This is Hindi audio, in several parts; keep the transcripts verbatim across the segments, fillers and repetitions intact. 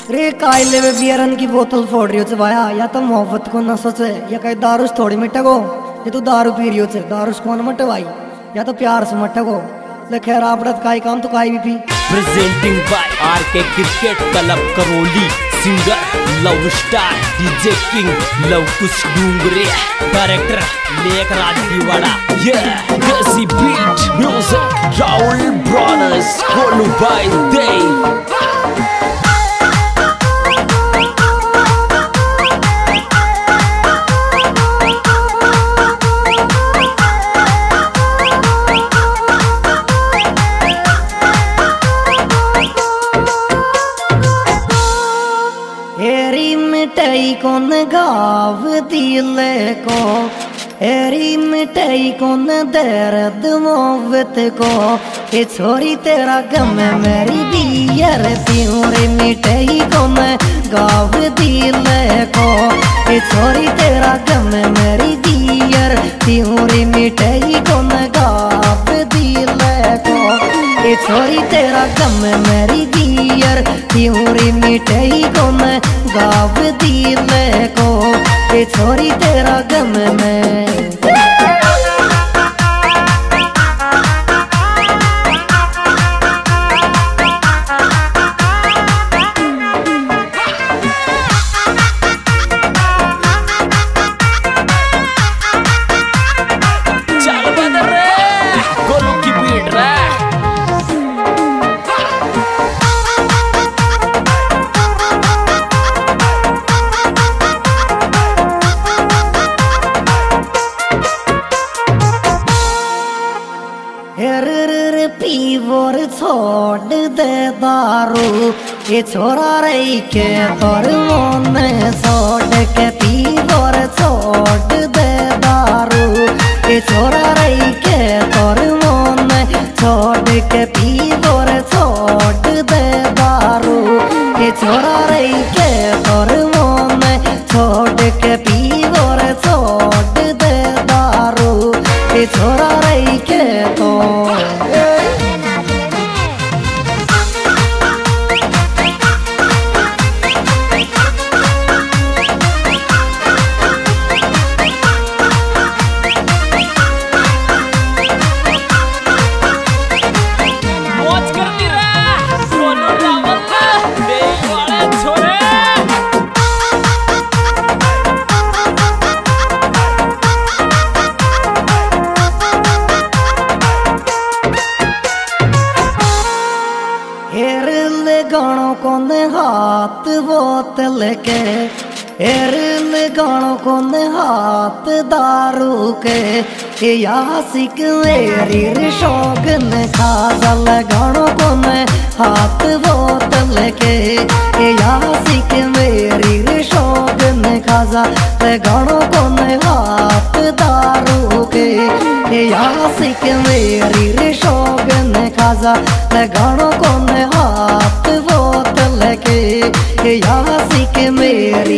रे कायले में बियरन की बोतल फोड़ रही हो चे भाया, या तो मोहब्बत को न सोचे या कहीं दारू से थोड़ी मिटे को, ये तो दारू पी रही हो चे दारू से कौन मटे भाई, या तो प्यार से मटे को। ले खैर आपड़त काई काम तो काई भी पी। Presenting by R K cricket club Karauli, singer love star DJ king Lavkush Dungri, director लेक राजदीवाड़ा, ये desi beat music Rahul brothers कोलू बाय दे। मिठाई कौन गाव दिल को, एरी मिठाई कौन दर्द मोहब्बत को, ये छोरी तेरा गम मेरी बियर पीऊं रे मिठाई कौन गाव दिल को, ये छोरी तेरा गम मेरी बियर पीऊं रे मिठाई कौन गाव दिल को, ये छोरी तेरा गम मेरी बियर पीऊं रे मिठाई कौन गाव दिल को, ये छोरी तेरा गम में। पीवोर छोड़ दे दारू, ये छोरा रही के तोर मन छोड़ के, पीवोर छोड़ दे दारू, ये छोरा रही के तोर मन छोड़ के, पीवोर छोड़ दे दारू, ये छोरा रही के तोर मन छोड़ के, पीवोर छोड़ दे दारू, ये छोरा रही के तो। गानों कौन हाथ बोतल के, एरल गानों कौन हाथ दारू के, यासिक मेरी शौकन खाजल गानों कौन हाथ बोतल के, यासिक मेरी शौकन खाजल गानों कौन हाथ दारू के, यासिक मेरी शौकन खाजल गानों कौन हाथ बोतल के, यासिक मेरी।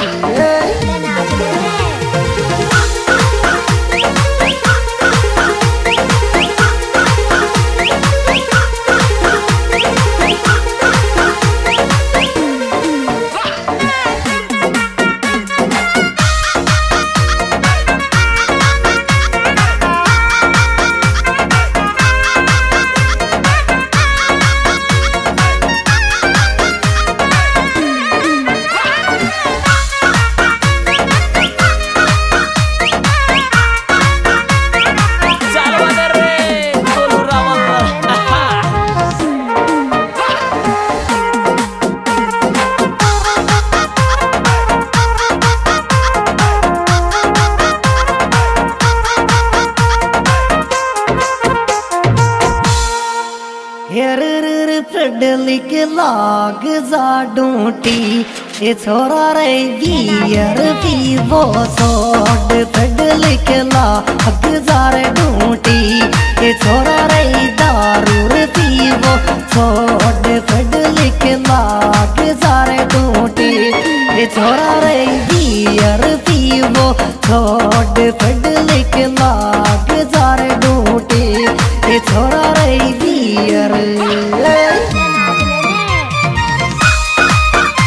लिक लाग जा डूटी, ये छोरा रे बियर पीवो सोड, फड लिक लाग जा रे डूटी, ये छोरा रे दारू पीवो सोड, फड लिक लाग जा रे डूटी, ये छोरा रे बियर पीवो सोड, फड लिक लाग जा रे डूटी, ये छोरा रे बियर।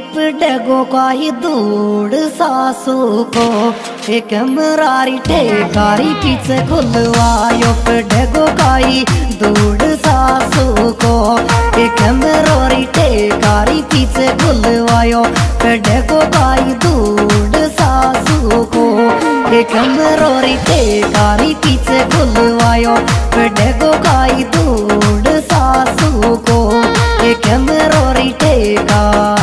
पडगो काई दूड़ सासू को एक मरारी ठेकारी पीछे खुलवायो पडगो काई दूड़ सासू को एक मरारी ठेकारी पीछे खुलवायो पडगो काई दूड़ सासू को एक मरारी ठेकारी पीछे खुलवायो पडगो काई दूड़ सासू को एक मरारी ठेका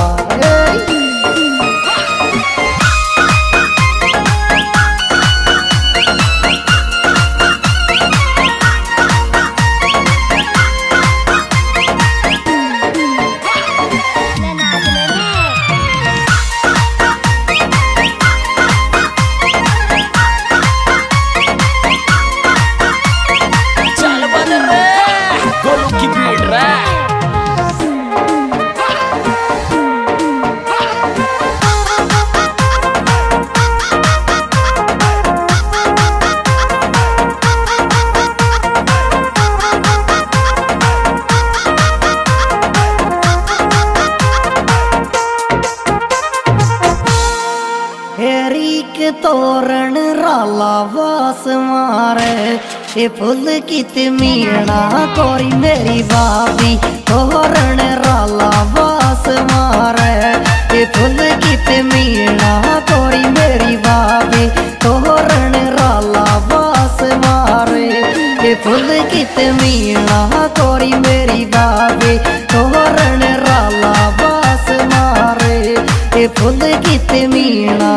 तोरण राला वास मारे ये फुल कित मीणा कोरी मेरी बाबी तोरण राला वास मारे ये फुल कित मीणा कोरी मेरी बाबी तोरण राला वास मारे ये फुल कित मीणा कोरी मेरी बाबी तोरण राला वास मारे ये फुल कित मीणा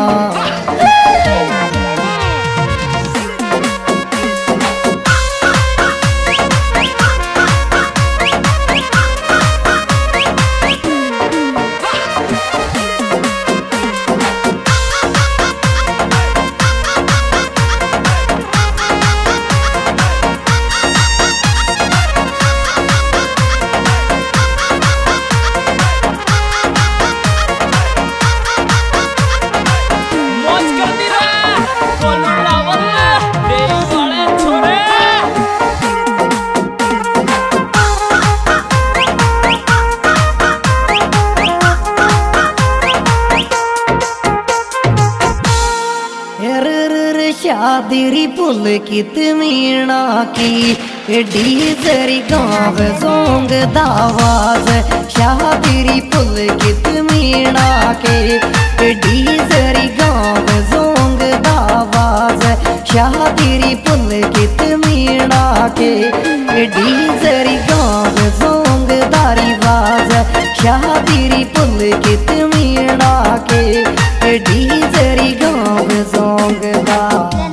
शादिरी पुल कित मीणा की डीजरी गाँव जोंग दावाज शादिरी पुल कित मीणा के डीजरी गाँव जोंग दावाज शादिरी पुल कित मीणा के डीजरी गाँव जोंग दारी वाज शादिरी पुल कित मीणा के डीजरी गाँव जोंग दा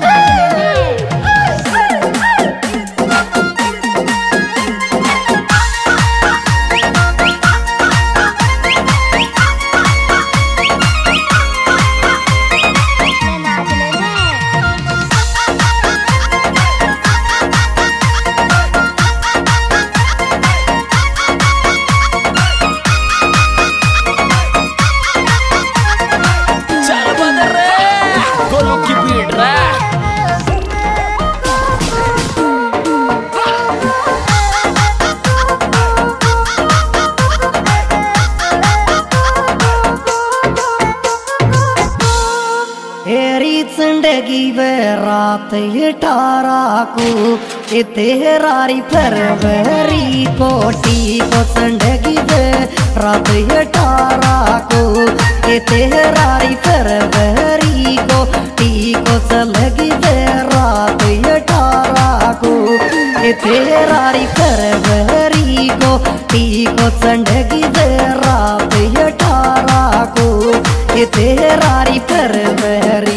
जिंदगी वे रात ये ठारा को ये तेरारी फरवरी कोटी को जिंदगी वे रात ये ठारा को ये तेरारी फरवरी को टी को चलगी वे रात ये ठारा को ये तेरारी फरवरी को टी को जिंदगी वे रात ये ठारा को ये तेरारी फरवरी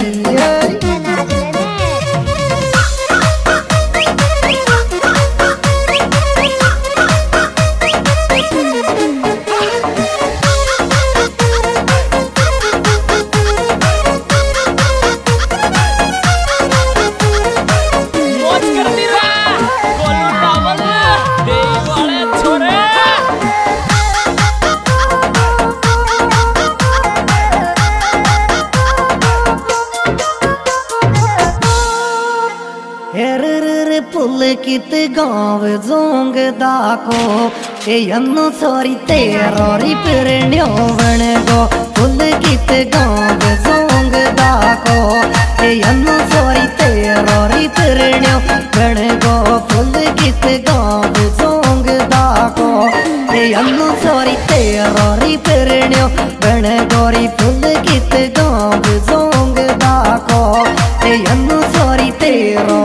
कित गाँव जोंग दाको ए यन्नु सोरी तेरोरी पिरण्यो बन गो कित गाँव जोंग दाको यन्नु सोरी तेरोरी तिरण्यो बण गो फुल कित गाँव जोंग दाको यन्नु सोरी तेरोरी तिरण्यो बण गोरी फुल कित गाँव जोंग दाको यन्नु सोरी तेरो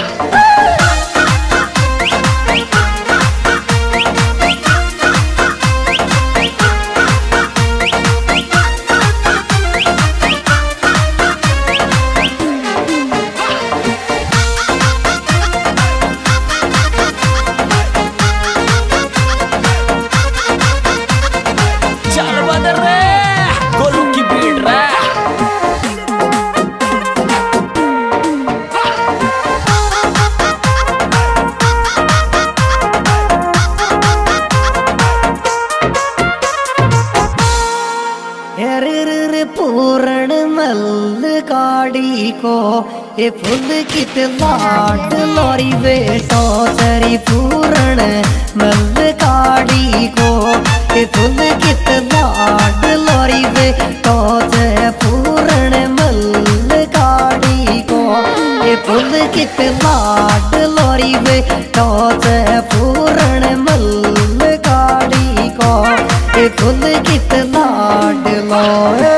पूर्ण मल काड़ी को ये फुल कित लाड लोरी बेटो चरी पूर्ण मल काड़ी को ये फुल कित लाड लोरी बेटो चे पूर्ण मल काड़ी को ये फुल कित लाड लोरी बेटो चे पूर्ण मल काड़ी को ये फुल कित लाड लोरे।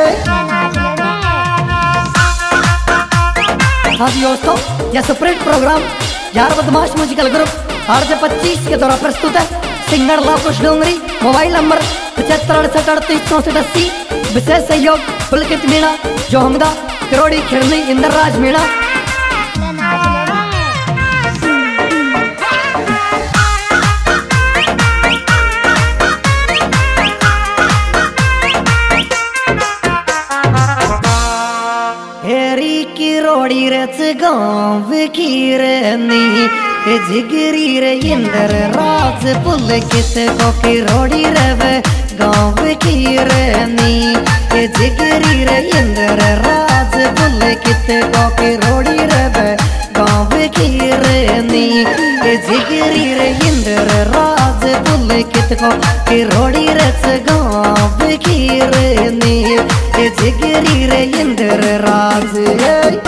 हाँ दोस्तों, यह सुपरहिट प्रोग्राम यार बदमाश म्यूजिकल ग्रुप आठ से पच्चीस के द्वारा प्रस्तुत है। Singer Lavkush Dungri, mobile number पचहत्तर अड़सठ अड़तीस चौसठ अस्सी। विशेष सहयोग पुलकित मीणा, जोहमदा करोड़ी खिड़नी इंदर राज मीणा। रोड़ी रच गाँव की रनी जिगरी रे इंदर राज पुल कित को की रोड़ी रवे गाँव की रनी जिगरी रे इंदर राज पुल कित को की रोड़ी रवे गाँव की रनी जिगरी रे इंदर राज पुल कित को की रोड़ी रच गाँव की रनी जिगरी रे इंदर राज